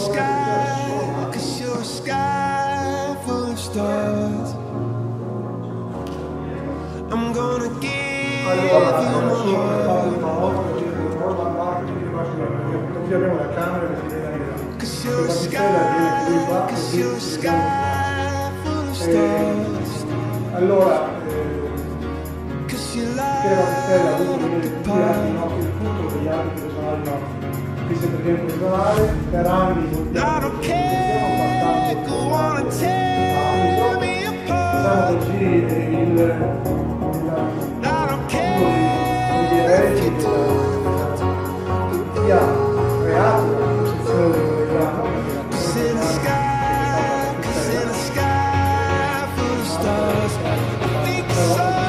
sky, 'cause you're a sky full of stars. I'm gonna give you my heart. Qui abbiamo la camera che si vede 'Cause you're a sky, 'cause you're a sky full of stars. allora 'Cause you Piero Stella ha avuto delle light anche il punto degli altri personali nostri qui sempre tempo personale per anni I don't care, go on and tear me apart. diciamo così I don't care if you do. sia creato la posizione del programma 'Cause in the sky, 'cause in the sky full of stars, I think I saw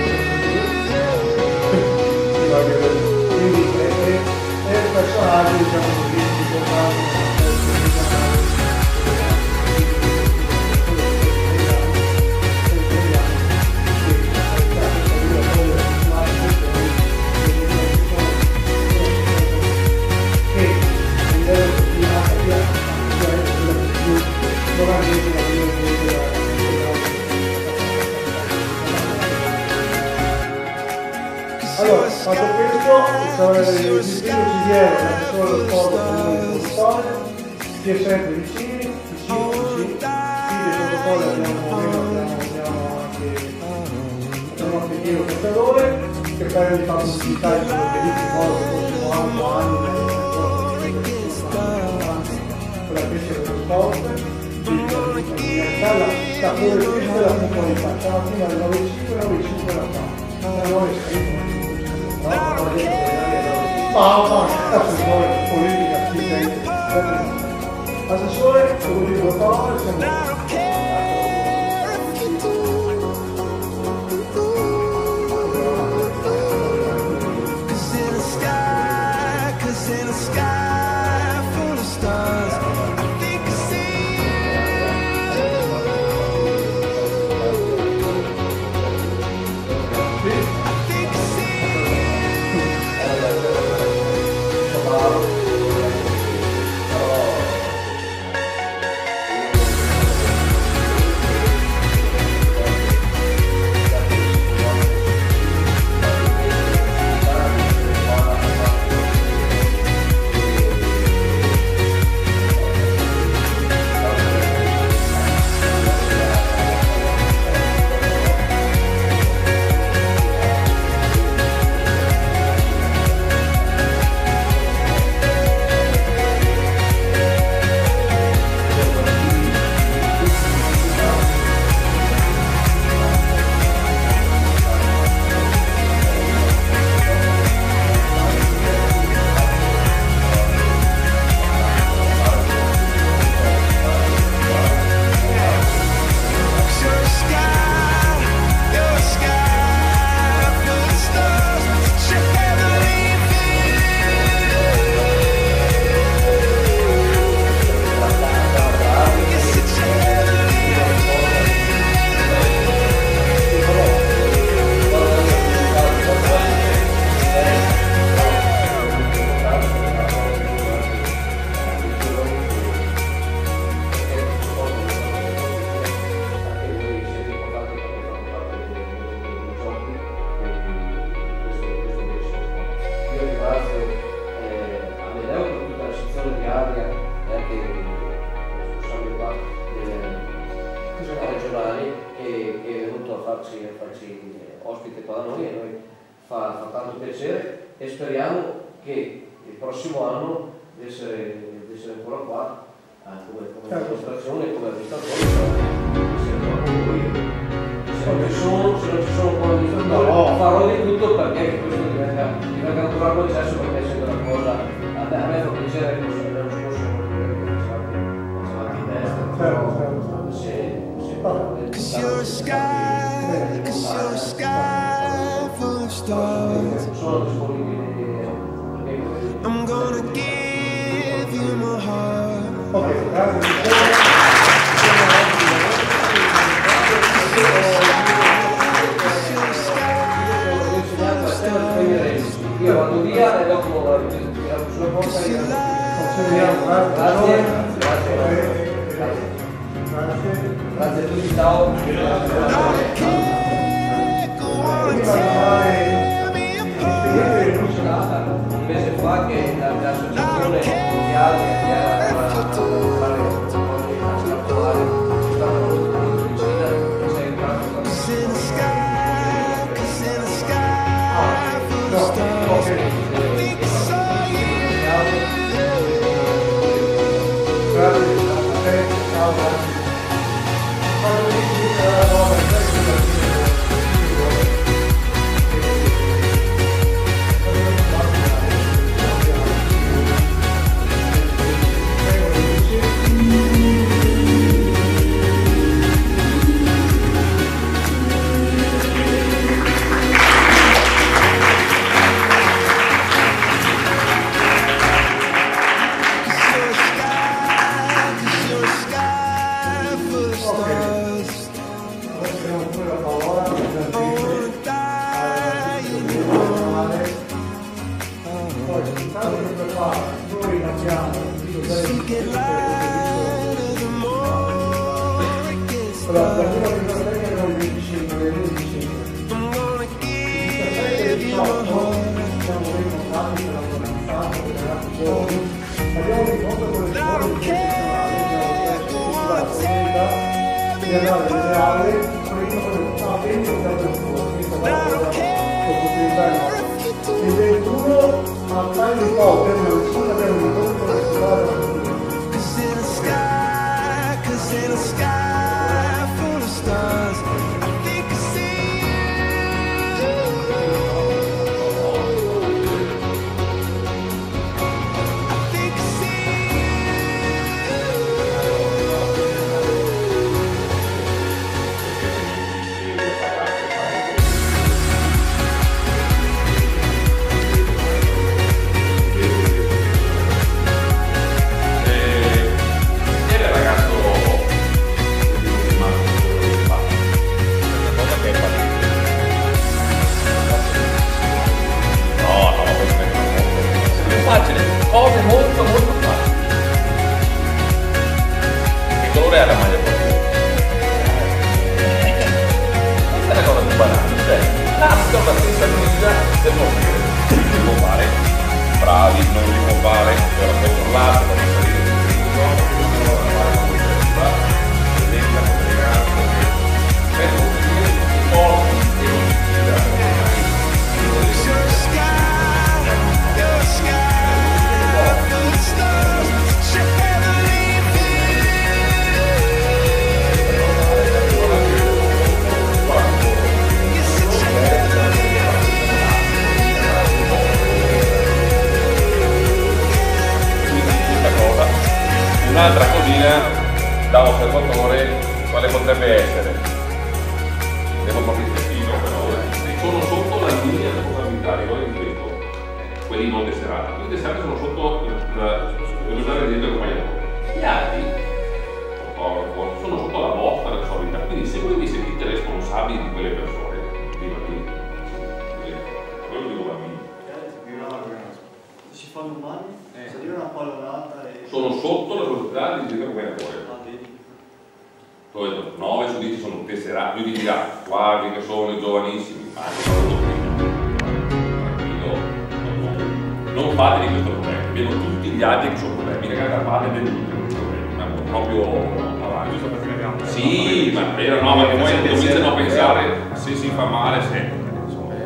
quindi è il personaggio diciamo così di allora, fatto questo, il disegno ci viene da solo lo sport del protocollo, si è sempre vicini, qui del protocollo abbiamo anche Piero Pescatore, che poi di fatto si sta in bellissimo modo che dopo 8 anni con la pesca dello sport, sta fuori questa è la puntualità, stamattina alle 9.05 9.05 la fa. Assessore politica, assessore, come dico le parole, siamo ospite qua da noi e noi fa tanto piacere e speriamo che il prossimo anno di essere ancora qua come dimostrazione, come amministratore, se non ci sono come amministratore farò di tutto perché questo divenga ancora un processo, perché essendo una cosa a me fa piacere che l'anno scorso facevate in testa, I'm gonna give you my heart. Ok, grazie. Io vado via e dopo sulla porta Ci vediamo, Grazie. Grazie. Grazie a tutti, ciao. Un mese fa che l'associazione di altri che era fare un po' di particolare ci stanno molto vicina e c'è entrato cose molto facili. Che colore ha la maglia portiere? Questa è la cosa più banale, cioè nasca la stessa guida del portiere. Non si può fare, bravi, non si può fare, ora controllato, non salire sul ritmo, non fare come sembra, presenta come ragazzo, vedo un po' e non si tira. Un'altra cosina da osservatore, quale potrebbe essere? Devo proprio specifico però. Sono sotto la linea di portabilità, ripeto, quelli non tesserati. I tesserati sono sotto l'unità residente del compagnatore. Gli altri sono sotto la vostra responsabilità. Quindi se voi vi sentite responsabili di quelle persone, di bambini, quello dico bambini. Si fanno male, salire una pallonata e... Sono sotto la responsabilità del dirigente compagnatore. 9 su 10 sono tesserati, lui ti dirà, guardi che sono i giovanissimi, ma anche sono tranquillo, non fate di questo problema, vedo tutti gli altri che sono problemi, le carte dell'ultimo problemi, ma proprio avanti. Sì, ma è vero, no, perché poi cominciano a pensare se si fa male, se insomma,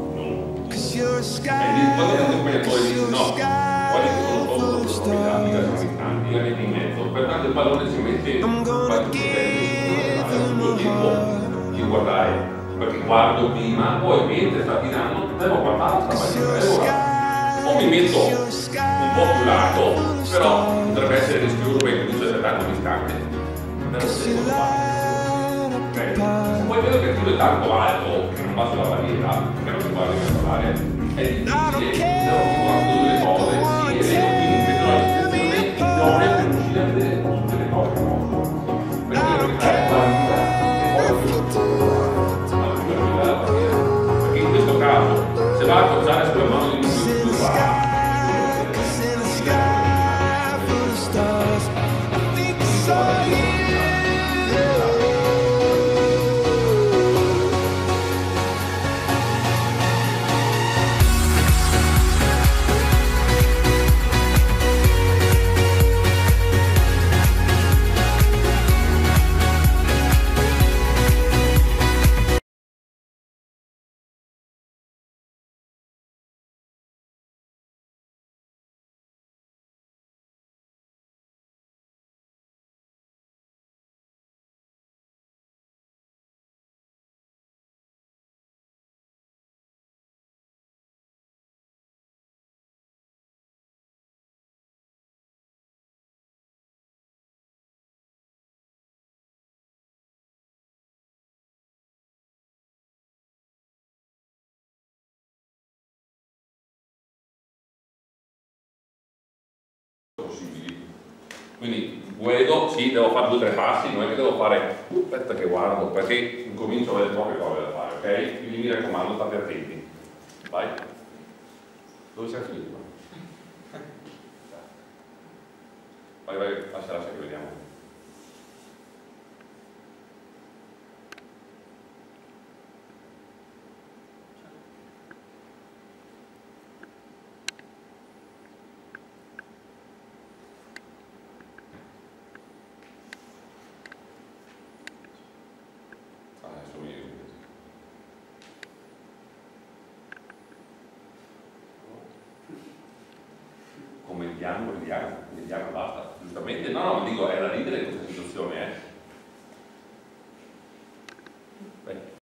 e quando il compagnatore dice no, guardi che sono sotto la responsabilità, mica siamo istanti, la mette in mezzo, pertanto il pallone si mette di guardare, perché guardo prima, poi mentre sta tirando devo guardare la partita, o mi metto un po' più lato, però potrebbe essere rischioso perché comincia a tanto distante, però se devo fare. Se poi vedo che il tiro è tanto alto che non va sulla barriera, che non si guarda in particolare, è difficile, devo guardare delle cose, sì, è vero, quindi metterò l'ispezione idonea per riuscire a vedere tutte le cose che posso. Perché la verità è guardare perché in questo caso se va a appoggiare sulla mano di un più Quindi guido, sì, devo fare 2 o 3 passi, non è che devo fare, aspetta che guardo, perché incomincio a avere troppe cose da fare, ok? Quindi mi raccomando, state attenti. Vai. Dove sei finito? Vai, lascia che vediamo. Adesso mi... Commentiamo, vediamo, basta. Giustamente, no, dico, è da ridere questa situazione,